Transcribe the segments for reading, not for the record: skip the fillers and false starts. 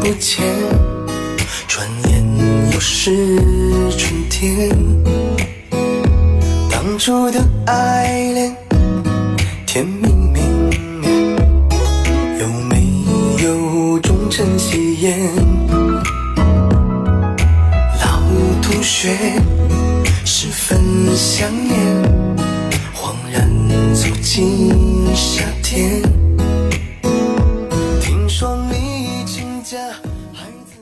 见，转眼又是春天。当初的爱恋甜蜜蜜，有没有终成戏言？老同学十分想念，恍然走进夏天。听说你亲家孩子。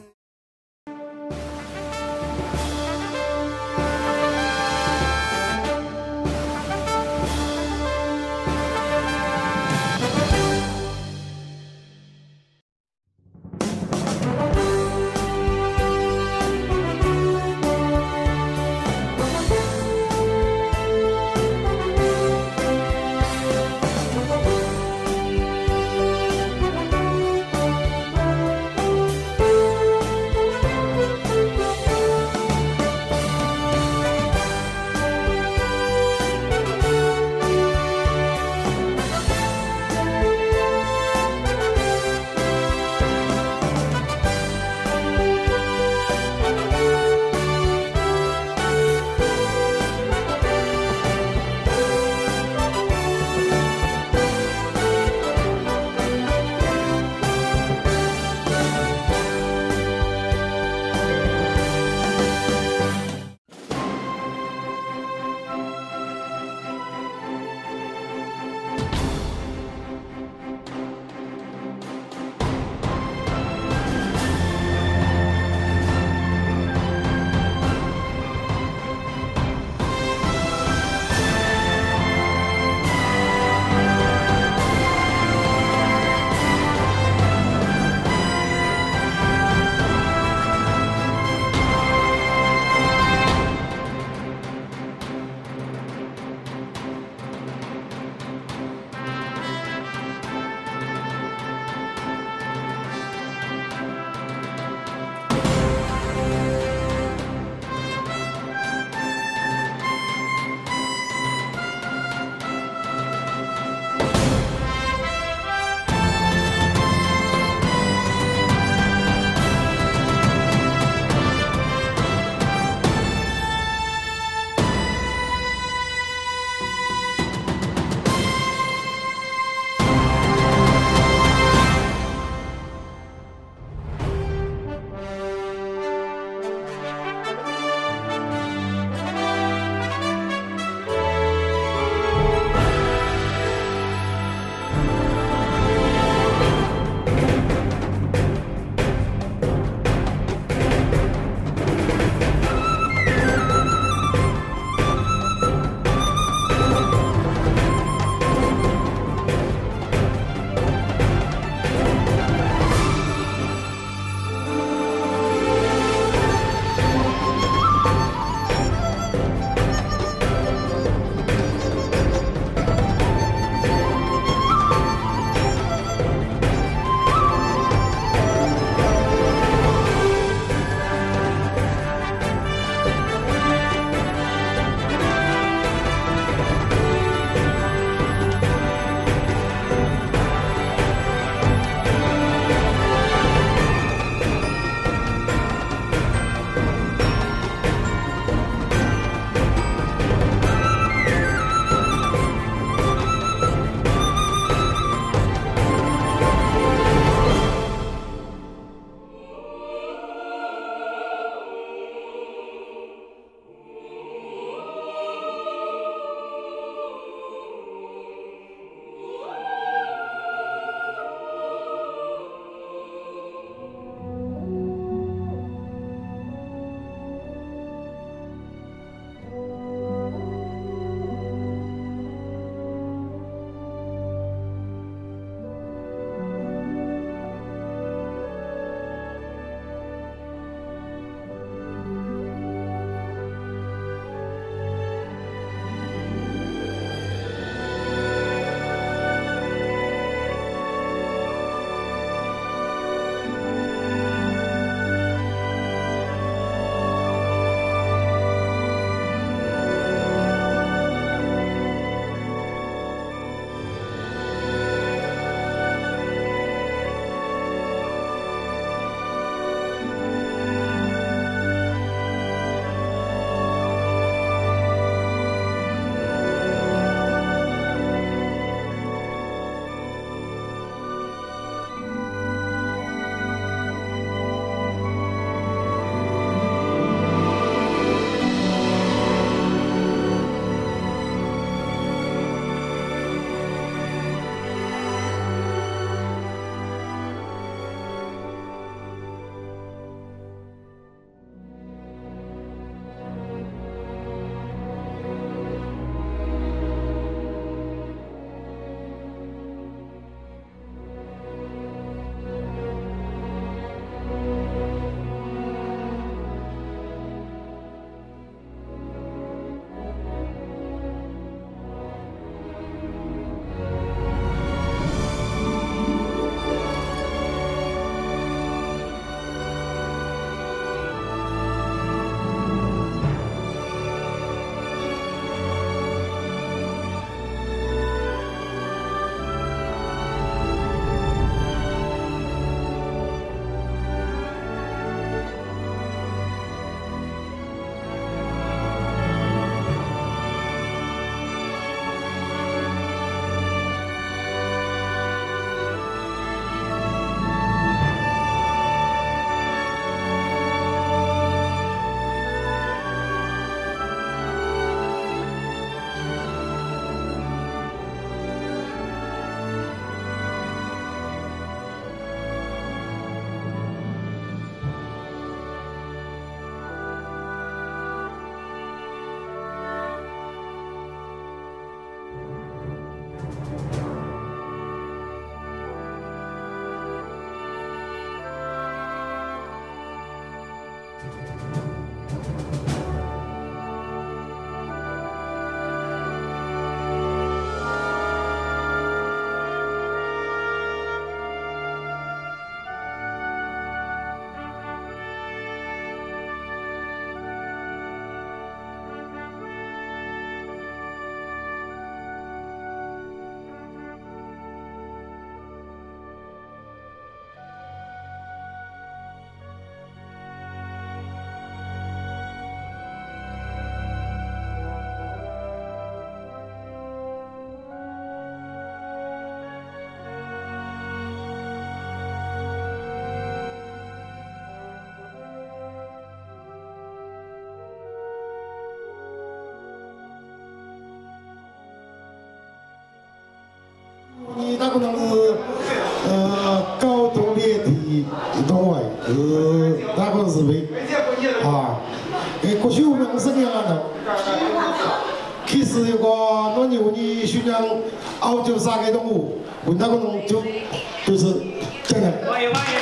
你大可能是高中列体东外大可是为啊，过去我们是这样的。其实有个我牛你宣扬澳洲三个动物，问大可能就是这样。欢迎欢迎。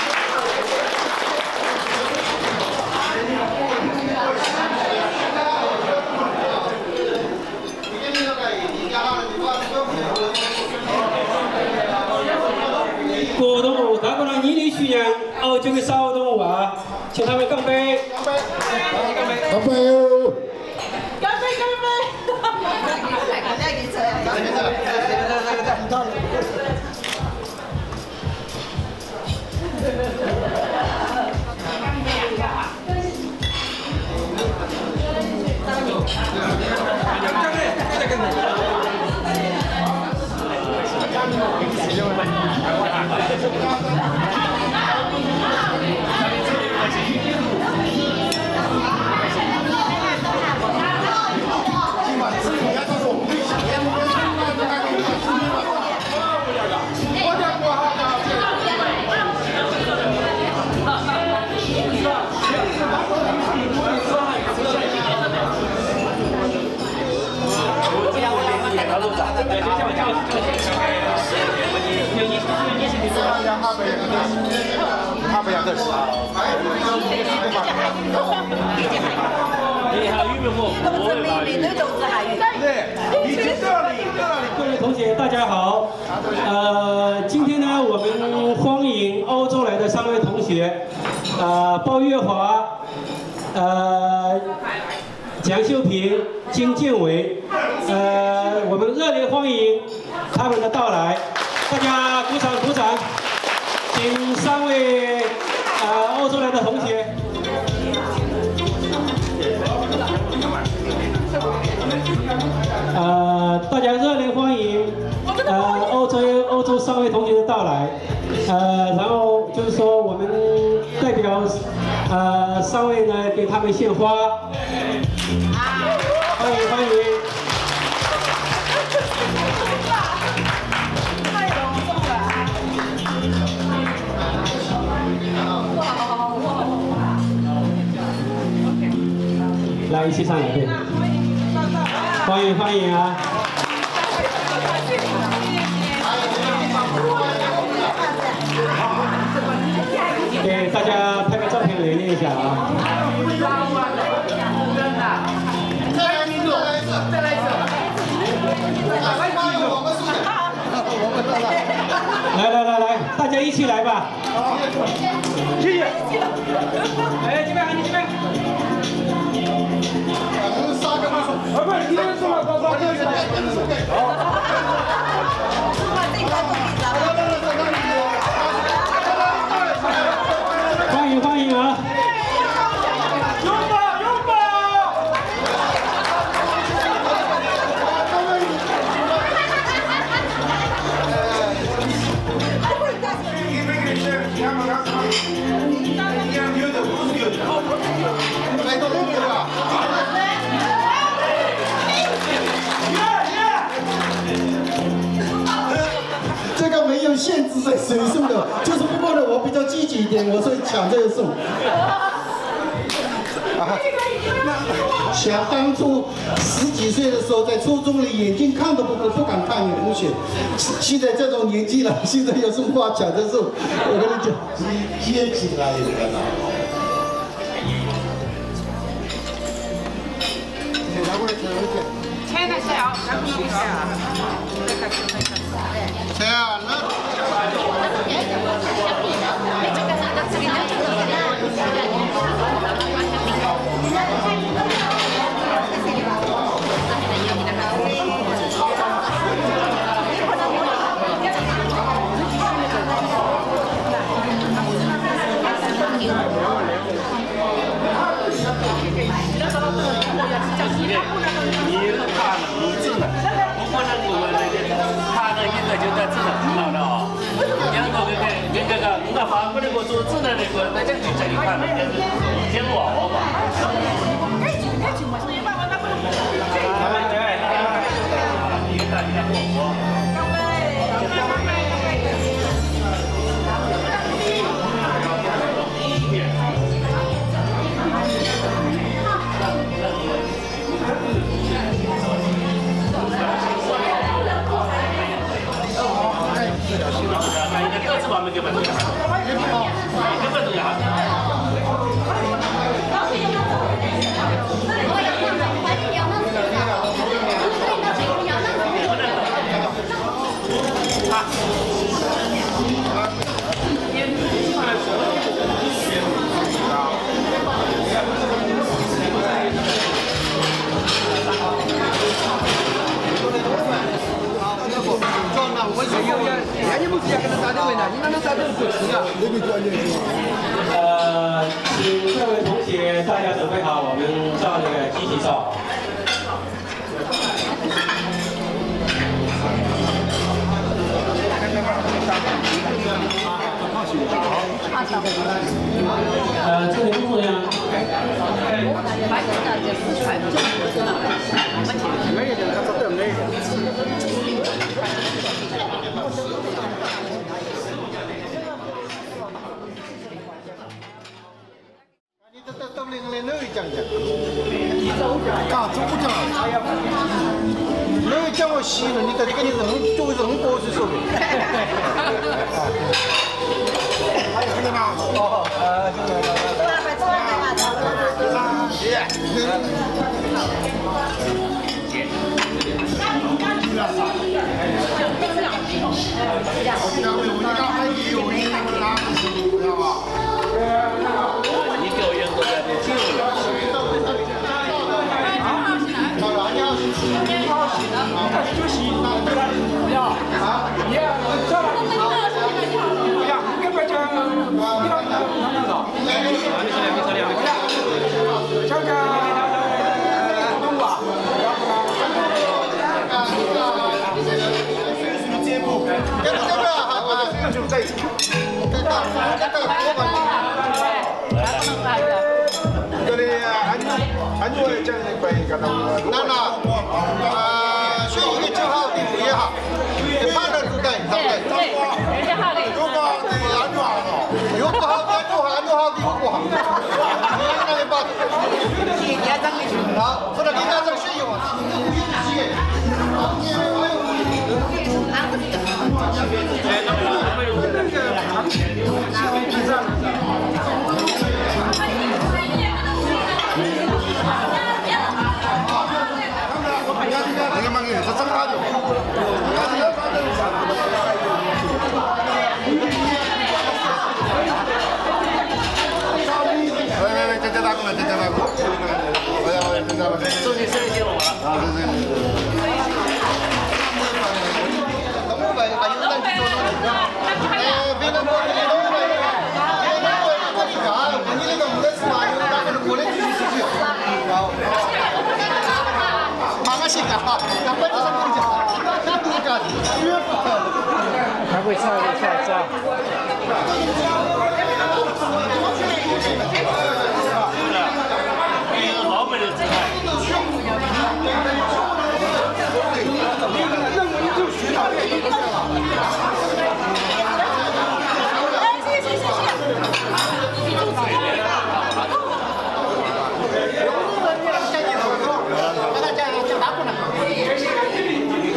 各动物大可能你的宣扬澳洲的少动物啊，请他们干杯！干杯！干杯！ 干杯！ 干杯！干杯！大家给各位同学，大家好。今天呢，我们欢迎欧洲来的3位同学，鲍月华，蒋秀平、金建伟，我们热烈欢迎他们的到来，大家鼓掌鼓掌，请3位欧洲来的同学。 大家热烈欢迎欧洲3位同学的到来，然后就是说我们代表3位呢给他们献花，欢迎欢迎。 太隆重了！ 来一起上来对。 欢迎欢迎啊！给大家拍个照片留念一下啊！再来一次！来，大家一起来吧！谢谢。来，这边，你这边。 你这边送了多少？欢迎欢迎啊！拥抱拥抱！ 这个没有限制在谁送的，就是不过呢，我比较积极一点，我所以抢这个送。想当初10几岁的时候，在初中里眼睛看都不敢看同学，现在这种年纪了，现在有什么话抢着送？我跟你讲，接起来也很好。 切的小，然后弄一下。 这样呢？ 法国那个做智能那个，大家就这里看了，先我吧。干杯！ 请各位同学大家准备好，我们照那个集体照。这里工作人员。 干中奖，那叫我洗了，你到底给你人作为人过去说的。听得吗？哦， 你给我员工在这进入了。祝你生日快乐啊！ 还会唱。 老美的姿态。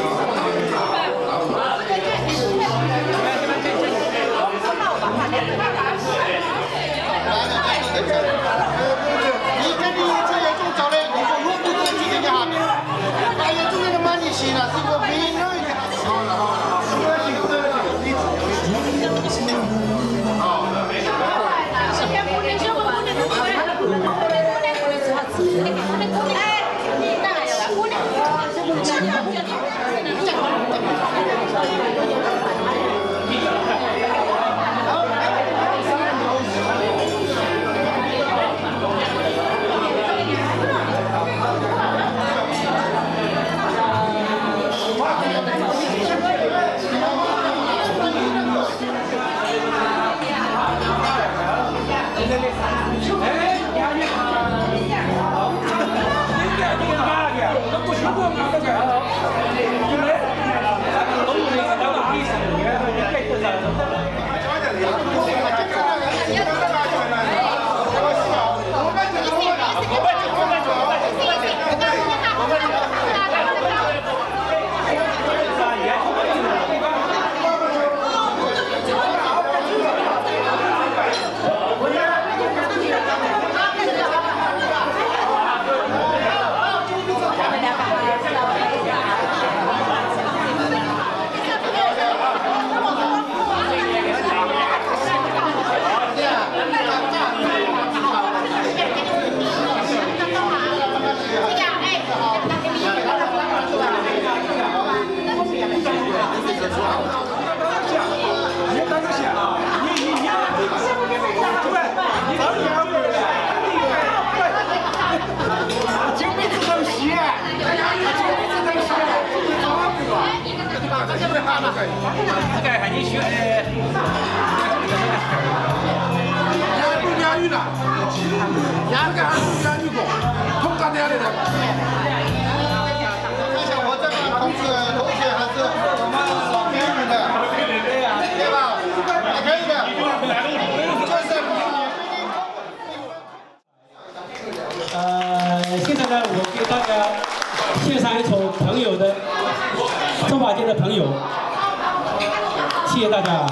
Hãy subscribe cho kênh Ghiền Mì Gõ để không bỏ lỡ 这个还你学的。 押韵了，押个还是押韵过，通干的的。 而且我这个同学还是我们双标语的，对吧？还可以的， 现在呢，我给大家献上一首朋友的周华健的朋友，谢谢大家。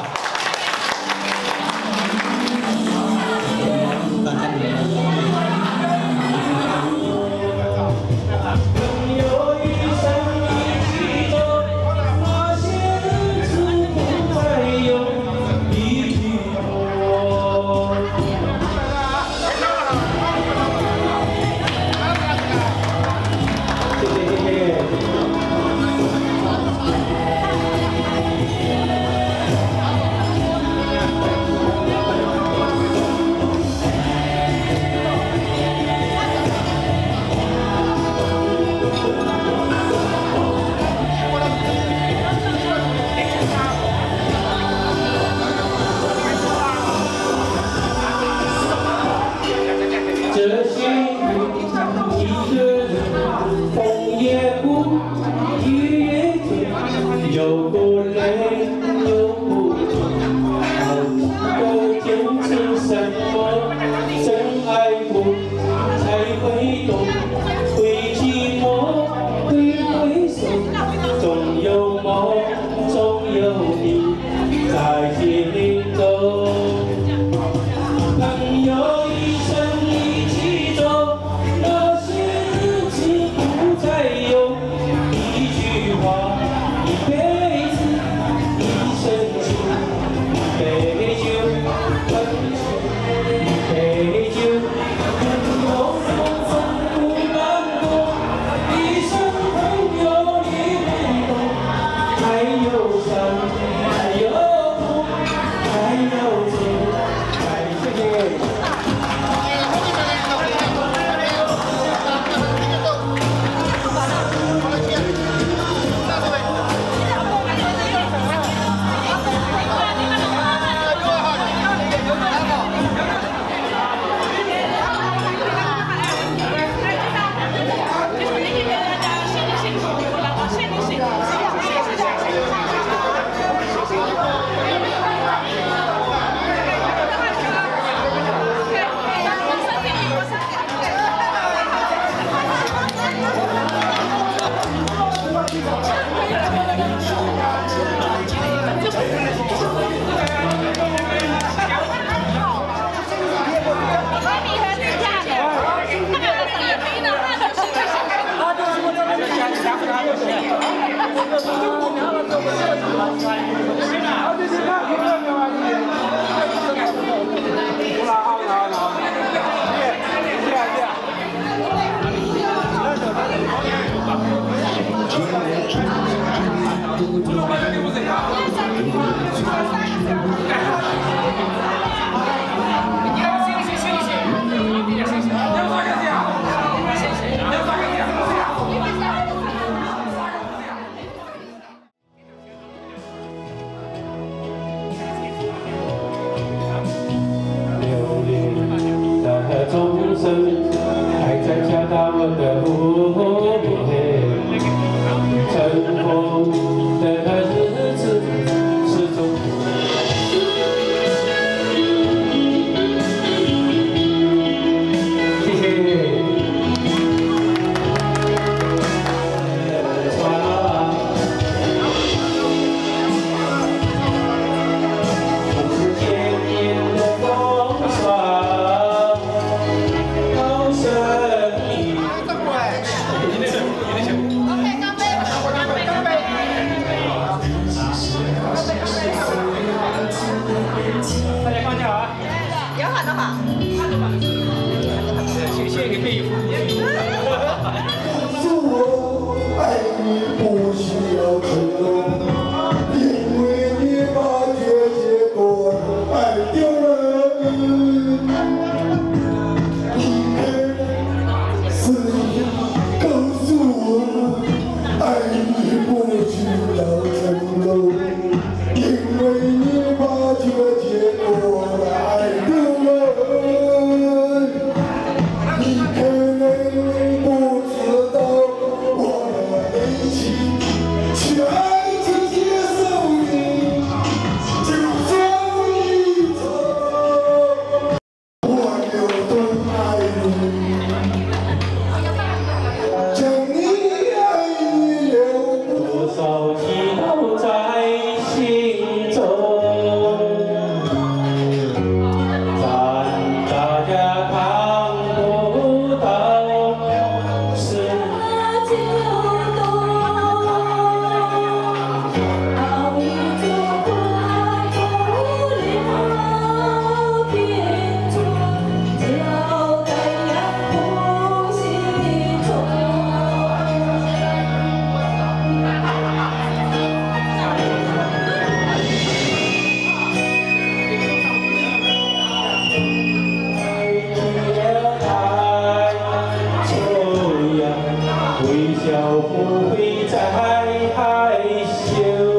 不会再害羞。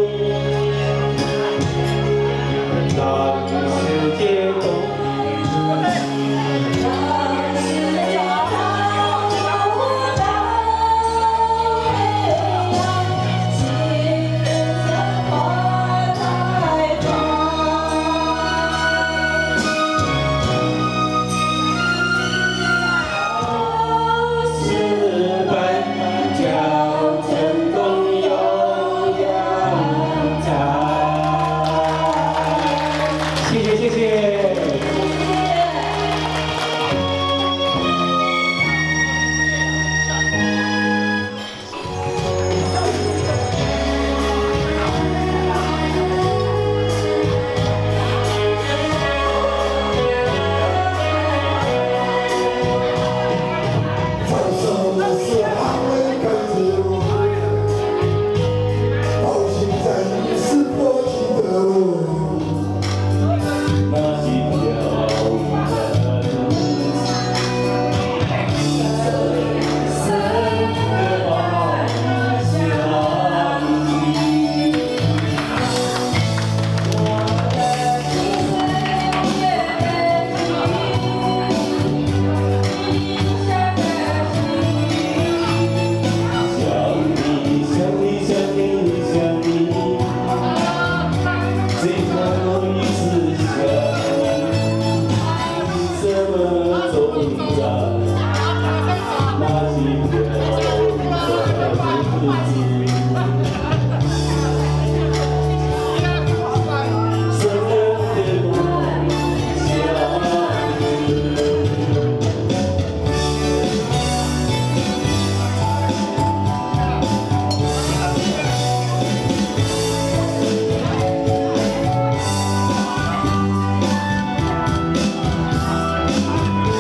让世界都。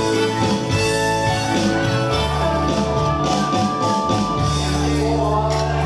我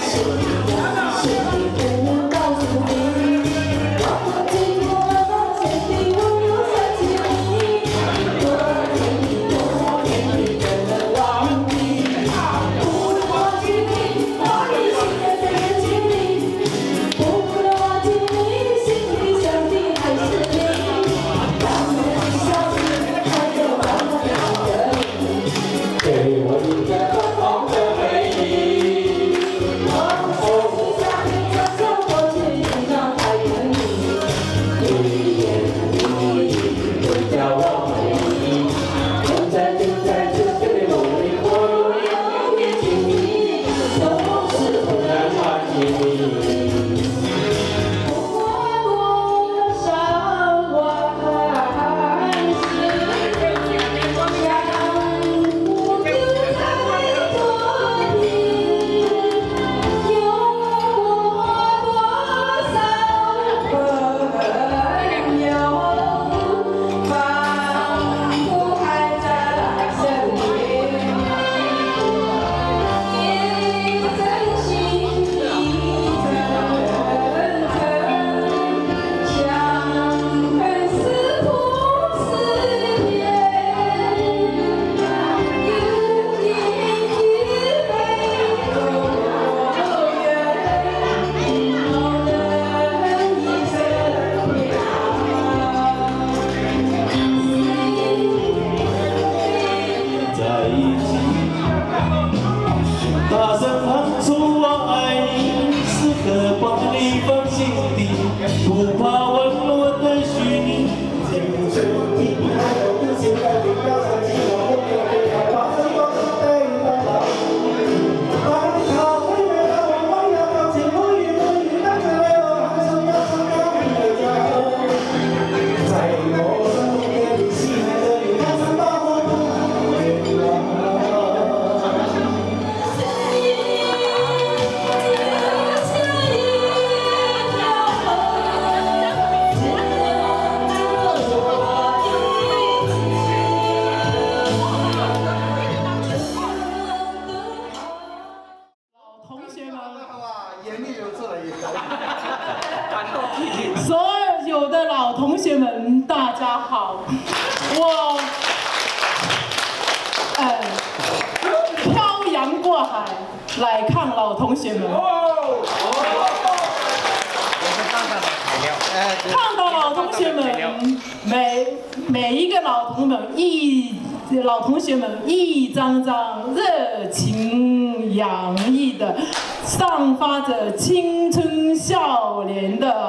所有的老同学们，大家好，我漂洋过海来看老同学们，看到老同学们每一个老同学们一张张热情洋溢的，散发着青春笑脸的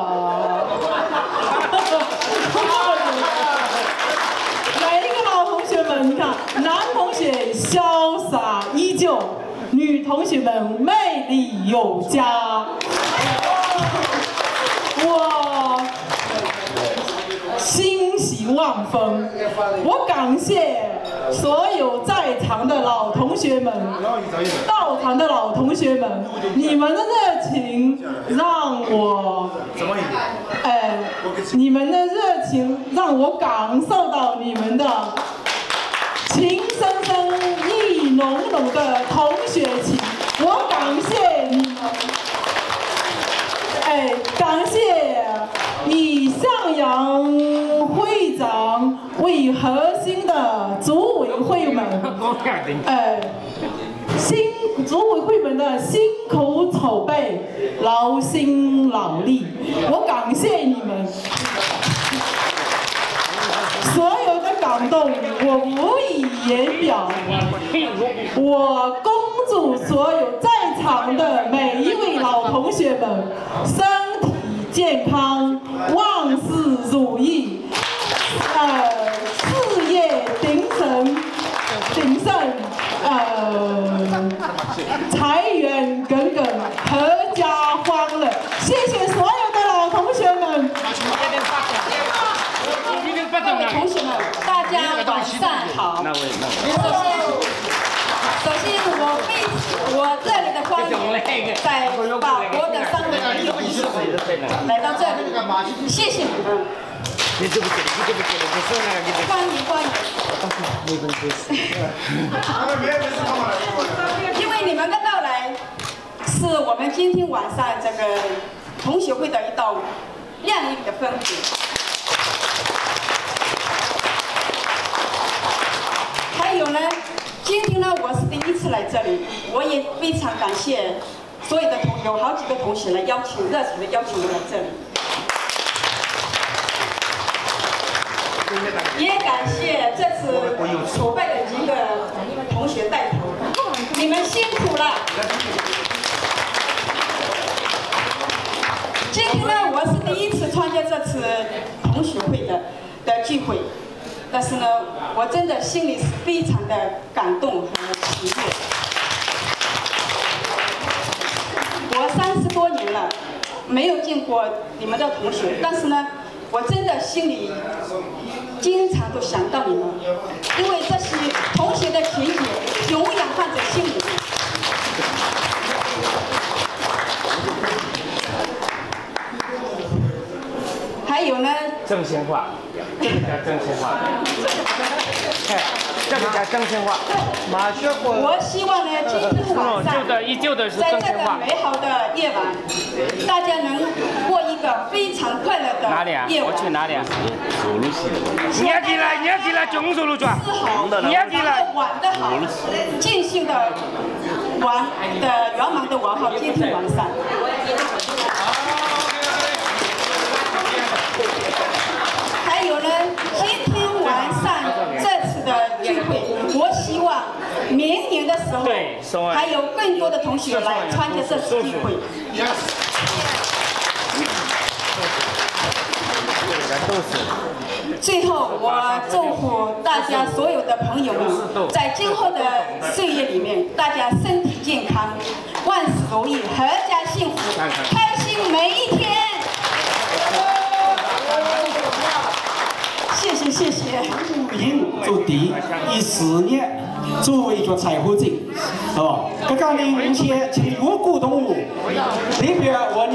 每一个老同学们，你看，男同学潇洒依旧，女同学们魅力有加。我欣喜万分，我感谢所有在场的老同学们，到场的老同学们，你们的热情让我，你们的热情让我感受到你们的情深深意浓浓的同学情，我感谢你们。感谢以向阳会长为核心的组委会们，组委会们的辛苦筹备、劳心劳力，我感谢你们。所有的感动，我无以言表。我恭祝所有在场的每一位老同学们身体健康，万事如意，事业鼎盛，财源滚滚，阖家欢乐。谢谢所有的老同学们。各位同学们，大家晚上好。首先我这里的欢迎，在法国的3位弟兄来到这里，谢谢你们。欢迎。因为你们的到来， 是我们今天晚上这个同学会的一道亮丽的分别。还有呢，今天呢我是第一次来这里，我也非常感谢所有的有好几个同学来热情的邀请我来这里。 也感谢这次筹备的几个同学带头，你们辛苦了。今天呢，我是第一次参加这次同学会的聚会，但是呢，我真的心里是非常的感动和喜悦。我30多年了，没有见过你们的同学，但是呢，我真的心里。 经常都想到你们，因为这些同学的情节永远放在心里面。还有呢， 正先话，这个叫正先话，哎，这个叫正先话。马学国， 我希望呢，今天晚上在这个美好的夜晚，大家能过一个非常快乐的夜晚。 哪里啊？我去哪里啊？你要给了中州路转，你要给了玩得好，尽兴的玩的圆满的玩好今天晚上。还有呢，今天晚上这次的聚会，我希望明年的时候还有更多的同学来参加这次聚会。最后，我祝福大家所有的朋友们，在今后的岁月里面，大家身体健康，万事如意，阖家幸福，开心每一天。谢谢谢谢。 做第14年作为一个财务者，哦，刚刚的目前请越过动物，代表我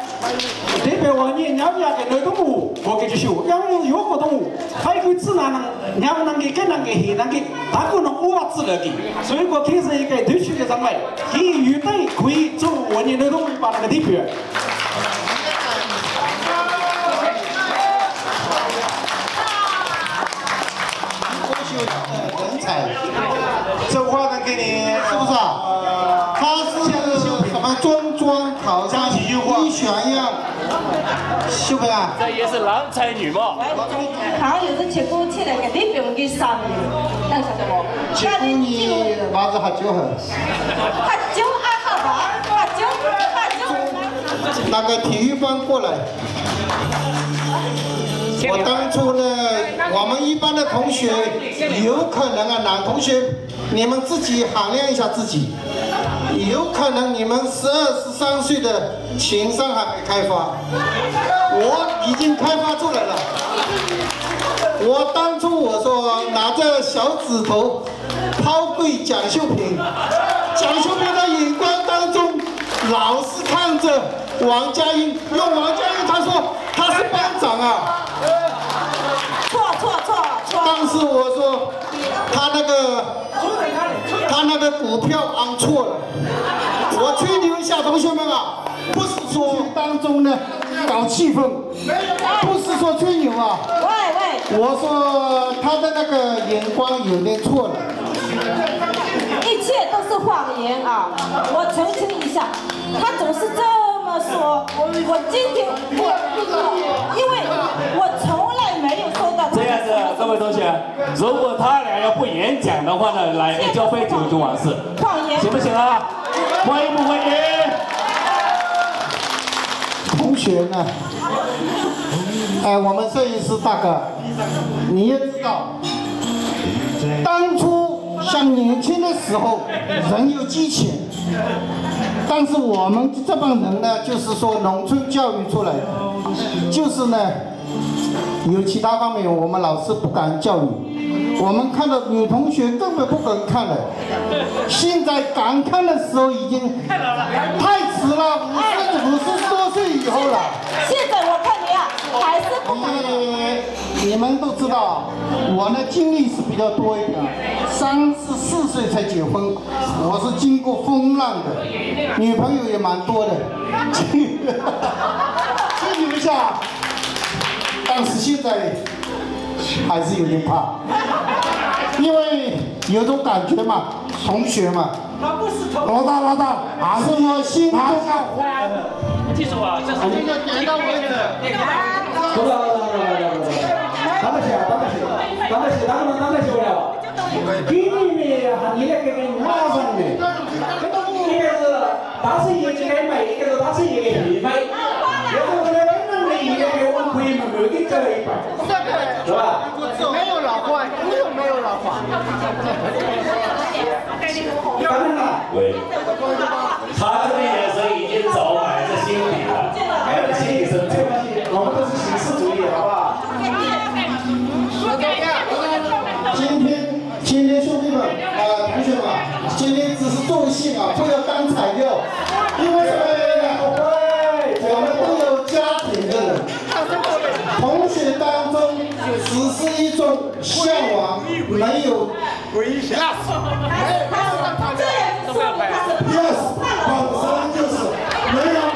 娘家的动物，我给就说，因为越过动物，还有只能娘能给跟能给黑能给，大个能我自了给，所以我开始一个对区的上来，可以预备可以做我的动物把那个代表。 人才，这话能给你是不是啊？他是什么中考上一选样，是不是啊？ 这也是郎才女貌。 好，有时结果出来个你不用给上面，那晓得不？ 结果你娃子喝酒很。 喝酒爱好玩，喝酒。 那个体育班过来。 我当初呢，我们一般的同学有可能啊，男同学你们自己衡量一下自己，有可能你们12、13岁的情商还没开发，我已经开发出来了。我当初我说拿着小指头抛跪蒋秀萍，蒋秀萍的眼光当中老是看着王家英，用王家英他说他是班长啊。 错！当时我说他那个股票按错了，我吹牛一下，同学们啊，不是说当中呢搞气氛，不是说吹牛啊。喂，我说他的那个眼光有点错了。 一切都是谎言啊！我澄清一下，他总是这么说。我今天因为我从来没有收到。这样子， 各位同学，如果他俩要不演讲的话呢，来一交杯酒就完事， 谎言， 行不行啊？欢迎不欢迎？ 同学呢？我们摄影师大哥，你也知道，当初像年轻的时候，人有激情，但是我们这帮人呢，就是说农村教育出来的，就是呢，有其他方面我们老师不敢教育，我们看到女同学根本不敢看了，现在敢看的时候已经太迟了，50多岁以后了。 现在我看你啊，还是不敢。 你你们都知道，我呢经历是比较多一点，34岁才结婚，我是经过风浪的，女朋友也蛮多的，所以你们想，但是现在还是有点怕，因为有种感觉嘛，同学嘛，老大，是我心中记住啊，这是这个点到为止。 当得起，不了。给你们还你来给人马上的，一个是大生意就该买，一个是大生意给你买。要是我来本人的一个给我可以慢慢给折一半，是吧？ 没有老话，不用没有老话。 当然了， 喂，他这个眼神已经早摆在心里了，还有心理深处。 我们都是形式主义，好不好？ 今天兄弟们同学们，今天只是助兴啊，不要当材料，因为什么原因呢？我们都有家庭的人，同学当中只是一种向往，没有危险。Yes， 本身就是没有。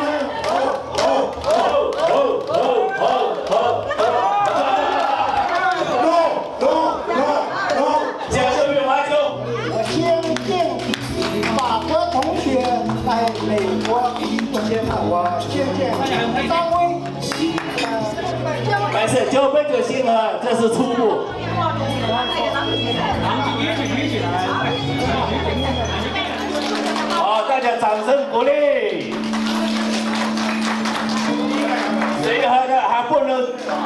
在美国见我见张威， 没事，交杯酒信了，这是初步。好，大家掌声鼓励。随和的还不能，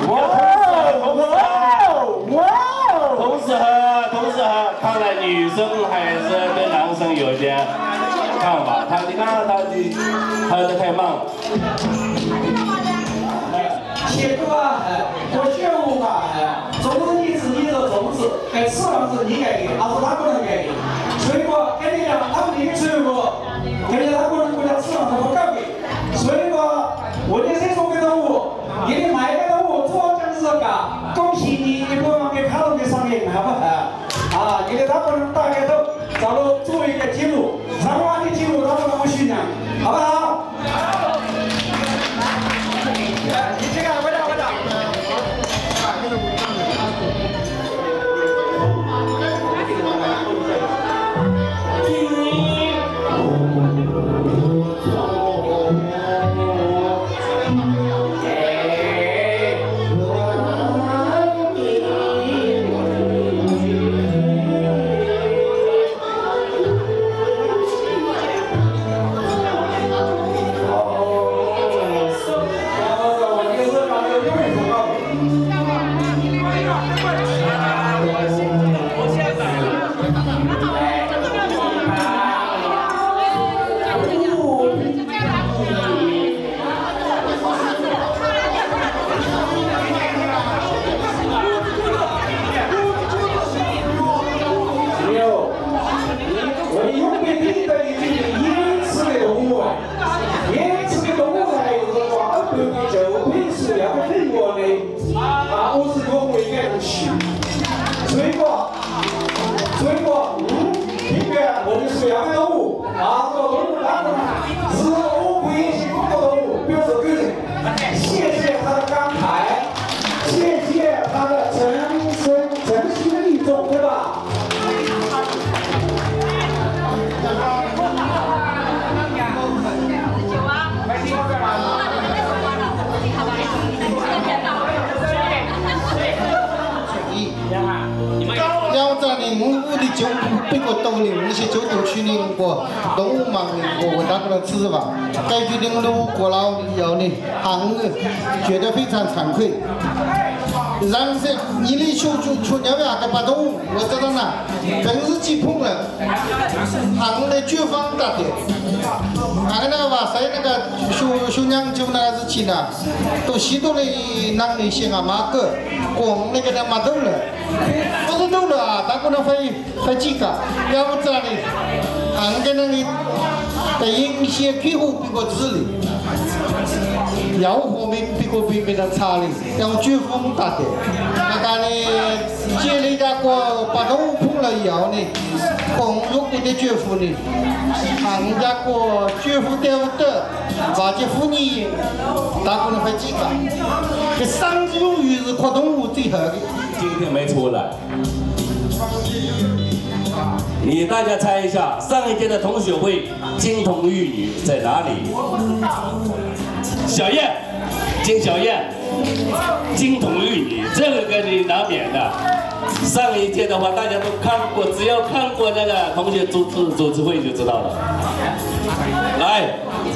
同时和，看来女生还是跟男生有些看法。你看他的太慢了。 写歌我觉悟吧，种子你自己的种子，该吃房子你该给，而是他不能给。所以说跟你讲，他们那个水果，跟你他不能给他吃房子不够给。所以说，我的这种动物，你的买个动物做这个恭喜你，你不能给看到给上面好不好？啊，你的他不能大概都找到做一个记录，3万的记录他不能训练，好不好？你这个回答。是吧？该决定的过了以后呢，行觉得非常惭愧。然后你的求鸟呀，个把动物，我知道呢，本是几碰了，行的绝方大的，行那个哇塞那个小娘舅那事情呢，都许多的男的些啊马哥，光那个的马豆了，不是豆了啊，大可能会几个，要不这里。 看个那里的影响客户比较智力，药方面比较差的，然后绝风大的，那个呢，接人家过把动物碰了以后呢，公如果的绝夫呢，人家过绝夫对不对？把这妇女大可能会几个，这三只用语是靠动物最好的。 今天没出来。你大家猜一下，上一届的同学会金童玉女在哪里？小燕，金小燕，金童玉女，这个跟你难免的。上一届的话，大家都看过，只要看过那个同学组织会就知道了。来，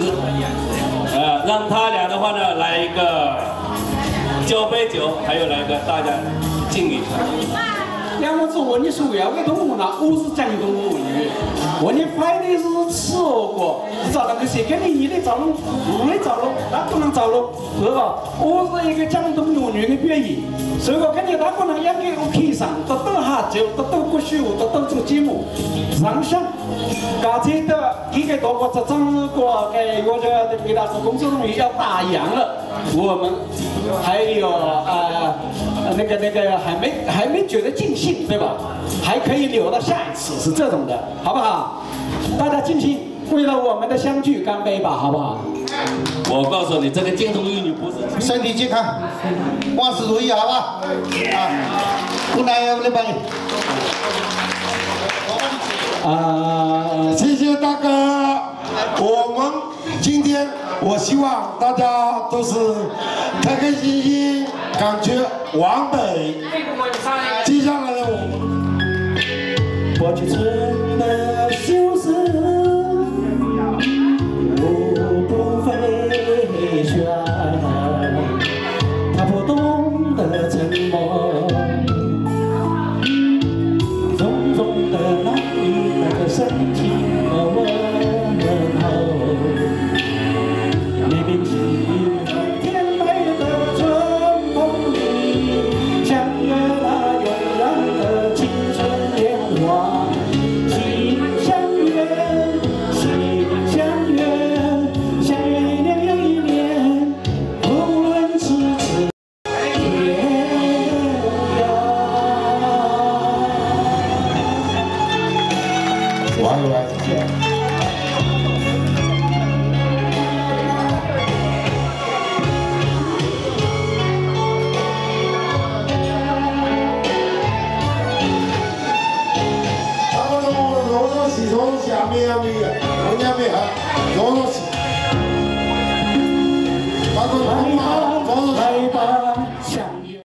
让他俩的话呢，来一个交杯酒，还有来一个大家敬一下。 要么是问你属要给动物呢，我是讲动物语。问你快的是吃过，找那个谁跟你的找路，不的找路，那不能找路，是吧？我是一个讲动物语的表演，所以我跟你那可能要给我开上，得到下酒，得到过秀，得到做节目，上香。刚才的一个多个这整个我觉得给他说公司东西要打烊了，我们还有那个还没觉得尽兴，对吧？还可以留到下一次，是这种的，好不好？大家尽兴，为了我们的相聚干杯吧，好不好？ 我告诉你，这个金童玉女不是身体健康，万事如意，好吧？不难要来帮你。 谢谢大哥。我们今天，我希望大家都是开开心心，感觉完美。接下来呢， 我去村的修士，我不飞旋，他不懂得沉默，重重的那一个深情的问候，明明是天白的春风里，相约那悠扬的青春年华，心相约，心相约，相约一年又一年，无论咫尺天涯。 玩一玩。从下面啊，我下面啊，罗罗西，把